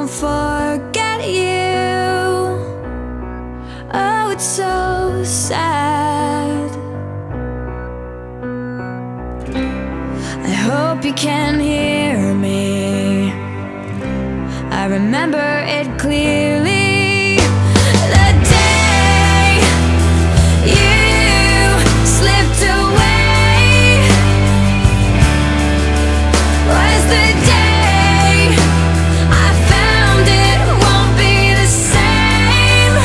don't forget you. Oh, it's so sad. I hope you can hear me. I remember it clearly. The day you slipped away was the day I found it won't be the same.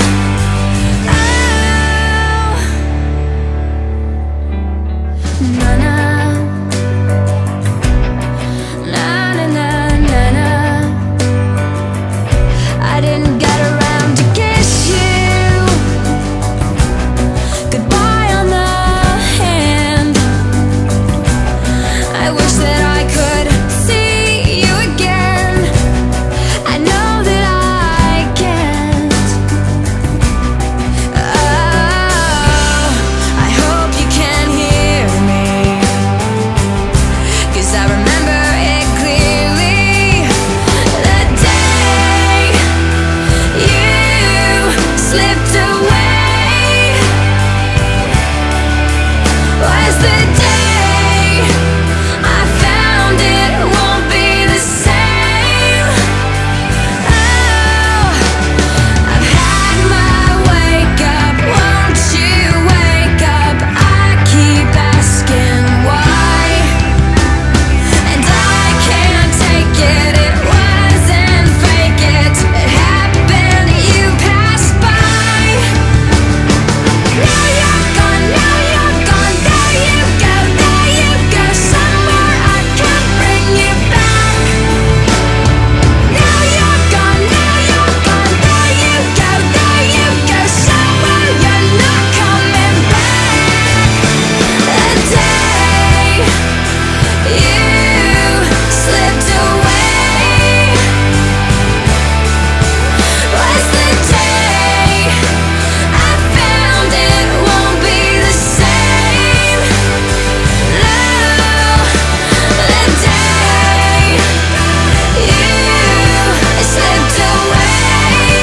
Oh, na-na. I didn't get around to kiss you goodbye on the hand. I wish that I could see you again. I know that I can't. Oh, I hope you can hear me, 'cause I remember it clearly. The day you slipped away was the day I found it won't be the same. Oh, I've had my wake up, won't you wake up? I keep asking why, and I can't take it. It wasn't fake, it happened, you passed by. Now you're gone, now you're gone, there you go somewhere I can't bring you back. Now you're gone, there you go somewhere you're not coming back. The day you slipped away was the day I found it won't be the same. No, the day you slipped away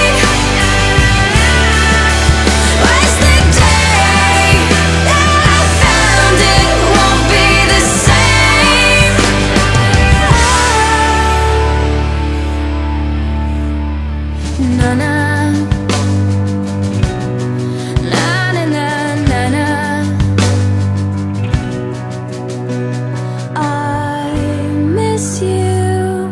was the day that I found it won't be the same. Na na na na na na. I miss you.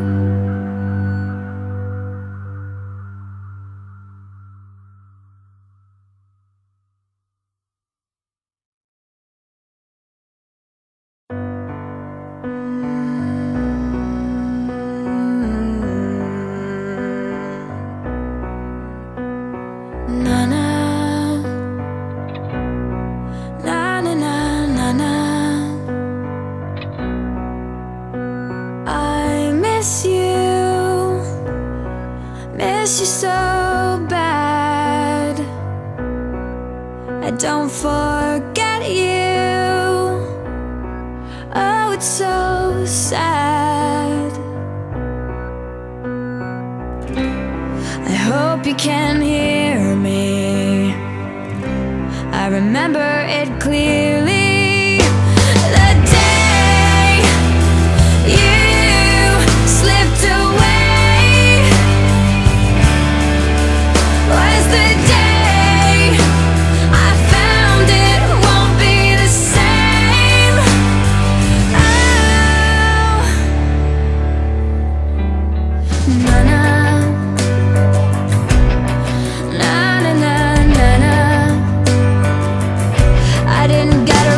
Na na na na na na na. I miss you so bad. I don't forget you. Oh, it's so sad. I hope you can hear me. I remember it clearly. The day you slipped away was the day I found it won't be the same. Oh, na na na na na na. I didn't get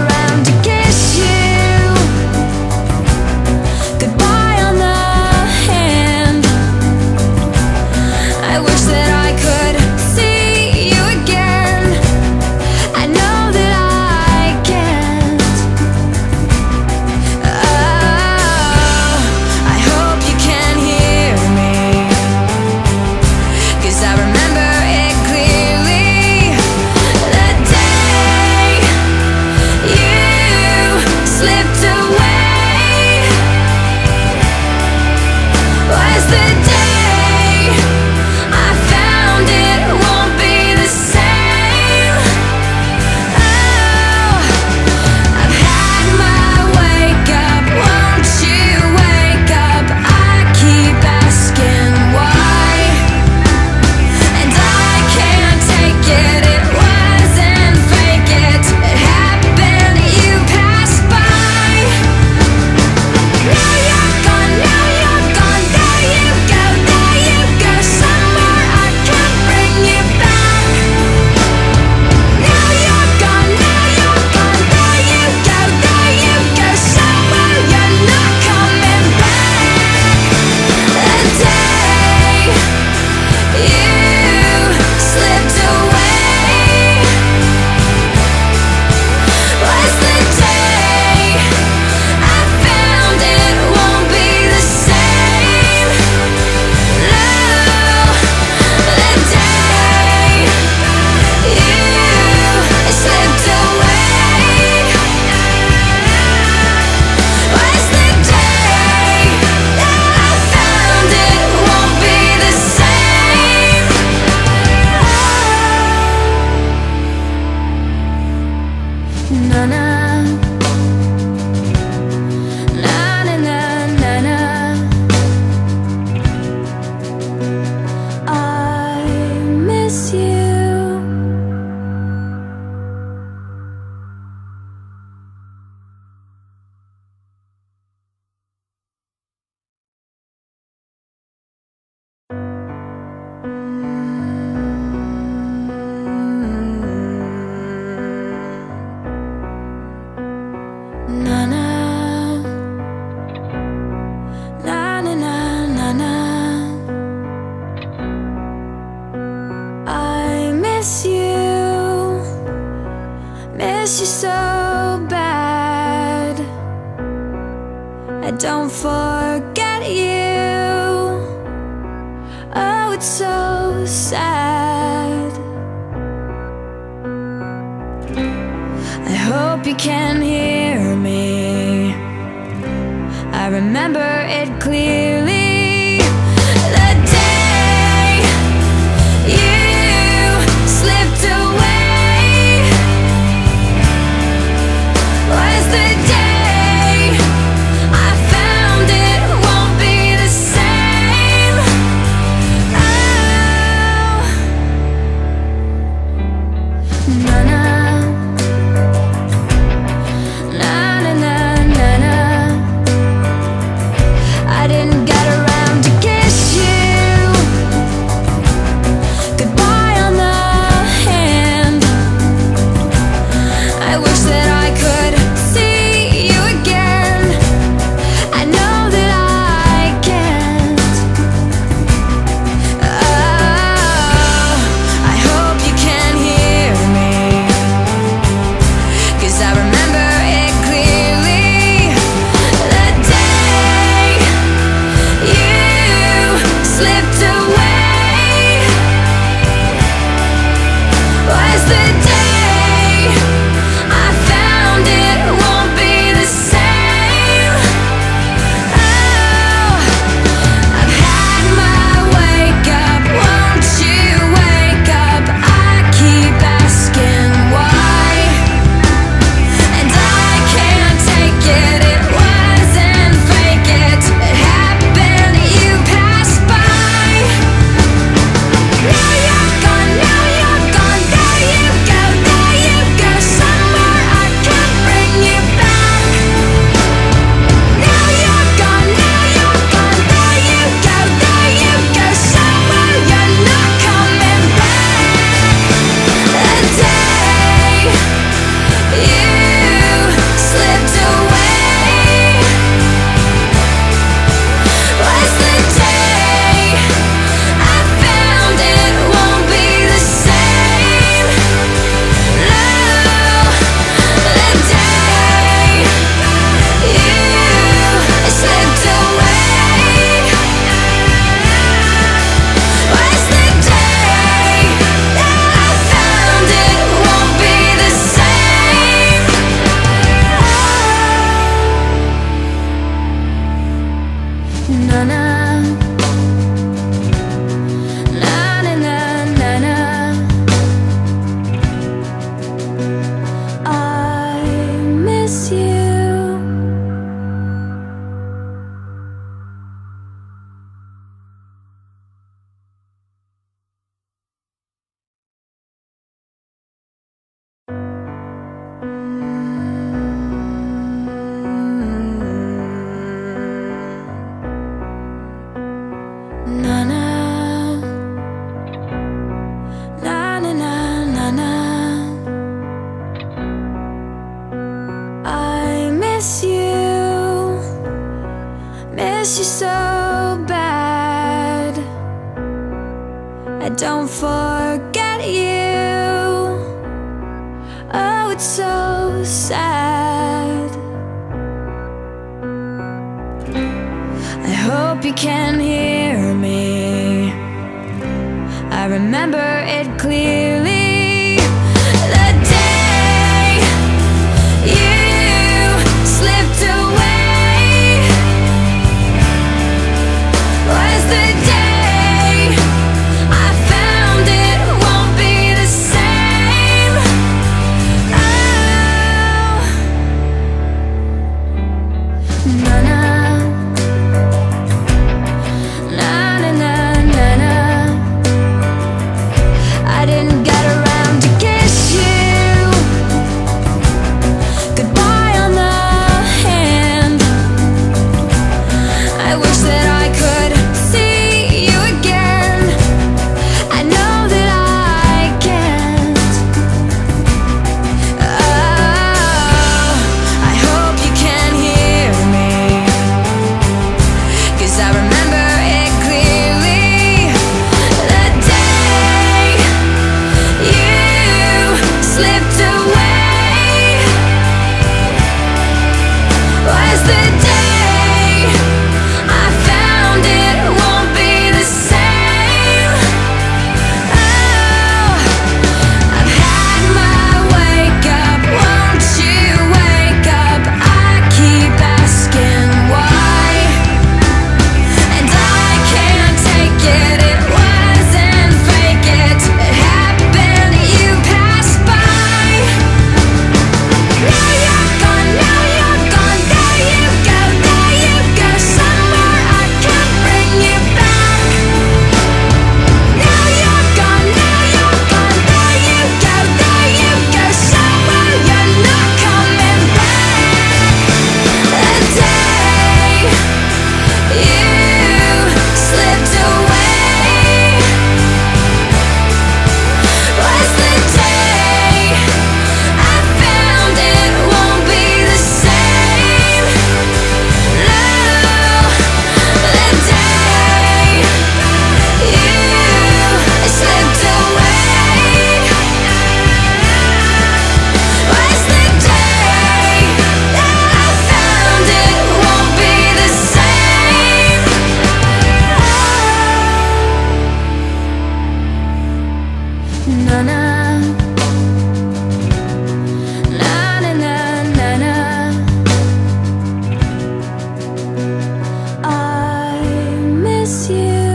miss you. Na na na na na na na. I miss you so bad. I don't forget you. Oh, it's so sad. I hope you can hear me. I remember it clearly. The day you slipped away was the day I found it won't be the same. Oh, na na. I didn't get around to kiss you goodbye on the hand. I wish that I could see you again. I know that I can't. Oh, I hope you can hear me, 'cause I remember it clearly. The day you slipped away was the day I found it won't be the same. Oh, I've had my wake up, won't you wake up? I keep asking why, and I can't take it. It wasn't fake, it happened, you passed by. Now you're gone, now you're gone, there you go somewhere I can't bring you back. Now you're gone, there you go somewhere you're not coming back. The day you slipped away was the day I found it won't be the same. No, the day you slipped away was the day that I found it won't be the same. Na na na na na na na. I miss you. Na na na na na na na. I miss you so bad. I don't forget you. Oh, it's so sad. I hope you can hear me. I remember it clearly. The day you slipped away was the day I found it won't be the same. Oh, na na na na na na na. didn't get around to kiss you goodbye on the hand. I wish that I could see you again. I know that I can't. Oh, I hope you can hear me, 'cause I remember it clearly. The day you slipped away was the day I found it won't be the same. Oh, I've had my wake up, won't you wake up? I keep asking why, and I can't take it. It wasn't fake, it happened, you passed by. Now you're gone, now you're gone, there you go, somewhere I can't bring you back. Now you're gone, there you go, somewhere you're not coming back. The day you slipped away was the day I found it won't be the same. No, the day you slipped away was the day that I found it won't be the same. Na na na na na na. I miss you.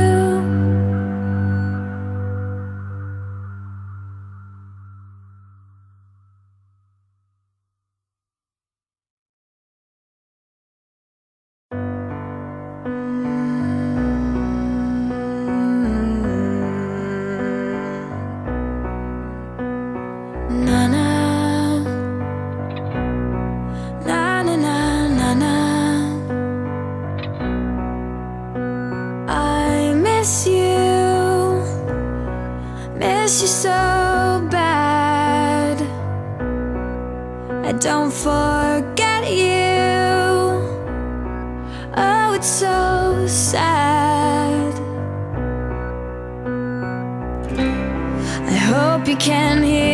Na na na na na na. I miss you so bad. I don't forget you. Oh, it's so sad. I hope you can hear